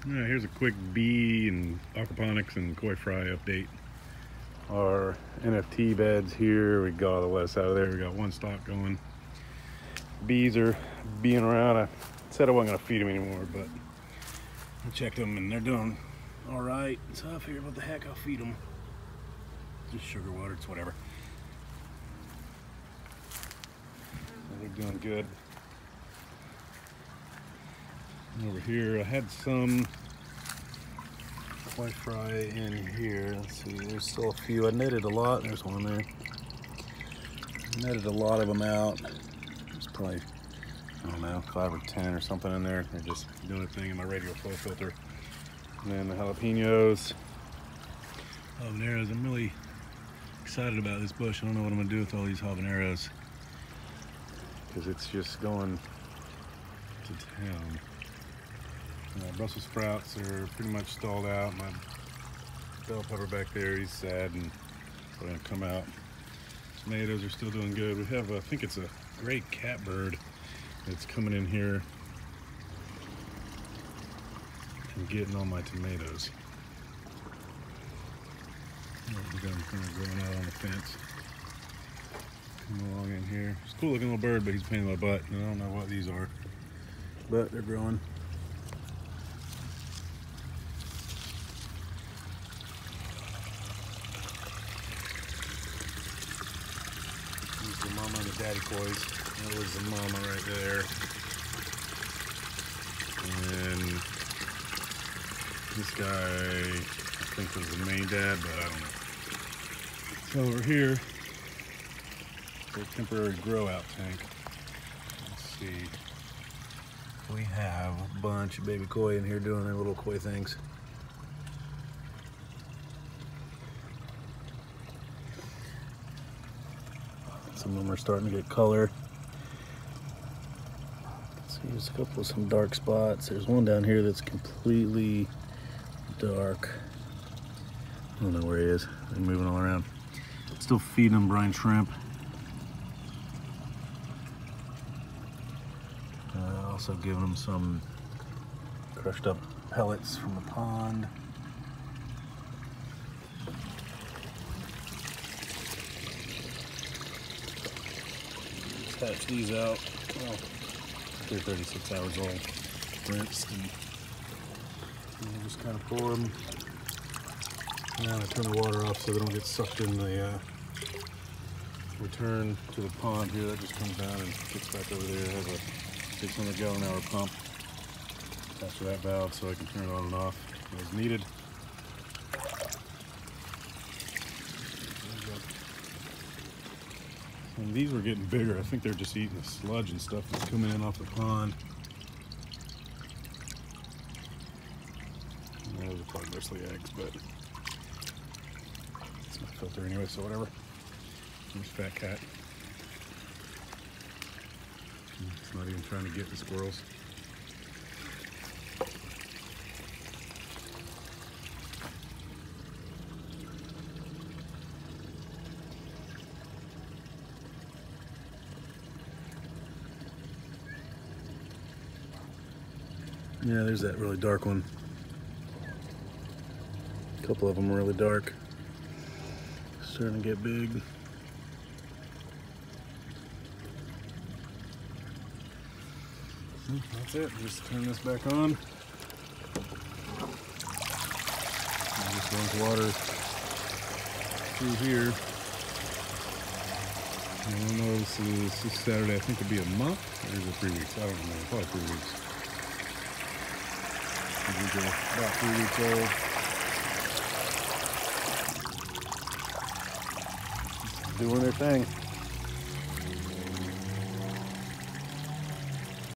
Yeah, here's a quick bee and aquaponics and koi fry update. Our NFT beds here, we got all the lettuce out of there. We got one stock going. Bees are being around. I said I wasn't gonna feed them anymore, but I checked them and they're doing all right. So I figured, what the heck, I'll feed them. Just sugar water, it's whatever. So they're doing good. And over here, I had some koi fry in here. Let's see, there's still a few. I netted a lot. There's one there. Netted a lot of them out. There's probably, I don't know, 5 or 10 or something in there. They're just doing a thing in my radial flow filter. And then the jalapenos. Habaneros. I'm really excited about this bush. I don't know what I'm gonna do with all these habaneros, because it's just going to town. Brussels sprouts are pretty much stalled out. My bell pepper back there, he's sad and going to come out. Tomatoes are still doing good. We have, I think it's a great catbird that's coming in here and getting all my tomatoes. We've got him kind of growing out on the fence. Coming along in here. It's a cool looking little bird, but he's a pain in my butt. I don't know what these are, but they're growing. The mama and the daddy kois. That was the mama right there. And this guy, I think, was the main dad, but I don't know. So over here, the temporary grow out tank. Let's see. We have a bunch of baby koi in here doing their little koi things. Some of them are starting to get color. See, there's a couple of some dark spots. There's one down here that's completely dark. I don't know where he is. They're moving all around. Still feeding them brine shrimp. Also giving them some crushed up pellets from the pond. Patch these out. Well, they're 36 hours old. Rinsed, and we'll just kind of pour them. Now I turn the water off so they don't get sucked in the return to the pond here. That just comes down and gets back over there. It has a 600 gallon hour pump attached to that valve, so I can turn it on and off as needed. And these were getting bigger. I think they're just eating the sludge and stuff that's coming in off the pond. And those are probably mostly eggs, but it's my filter anyway, so whatever. There's Fat Cat. It's not even trying to get the squirrels. Yeah, there's that really dark one. A couple of them are really dark. Starting to get big. That's it. Just turn this back on. And just runs water through here. I don't know, this is Saturday. I think it'll be a month, or is it 3 weeks? I don't know. Probably 3 weeks. These are about 3 weeks old. Just doing their thing.